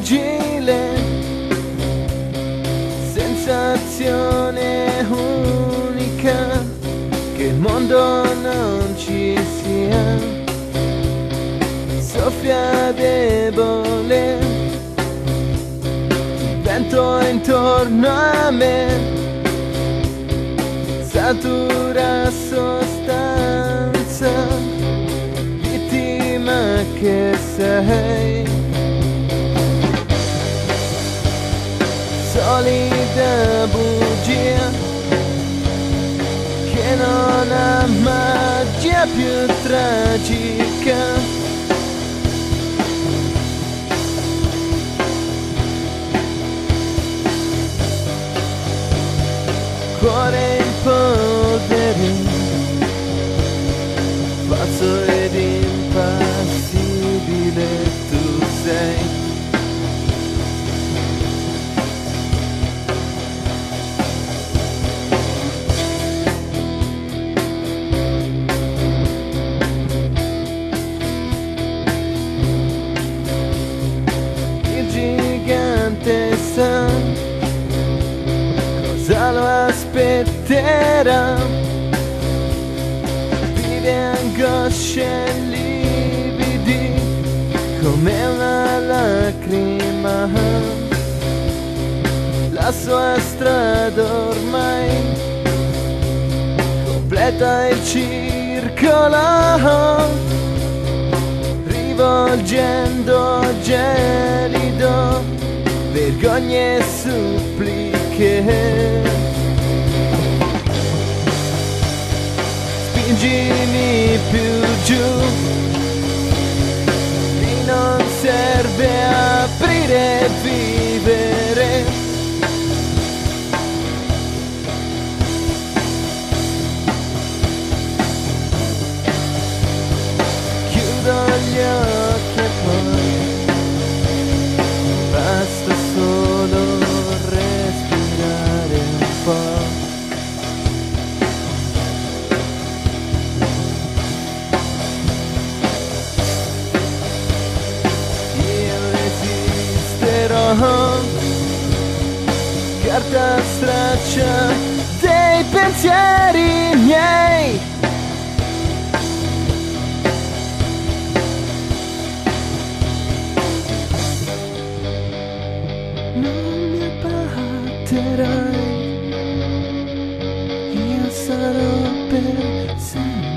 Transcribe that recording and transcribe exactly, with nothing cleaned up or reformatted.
fragile sensazione unica che il mondo non ci sia, soffia debole il vento intorno a me, satura sostanza, vittima che sei, solida bugia che non ha magia più tragica. Cuore in polvere, pazzo ed impassibile tu sei. Il gigante sa cosa lo aspetterà, vive angosce e lividi come una lacrima, la sua strada ormai completa il circolo, rivolgendo gelido vergogne e suppliche. Spingimi più giù, lì non serve aprire e vivere. Chiudo gli occhi e poi basta solo respirare un po'. Carta straccia dei pensieri miei, non mi abbatterai, io sarò per sempre.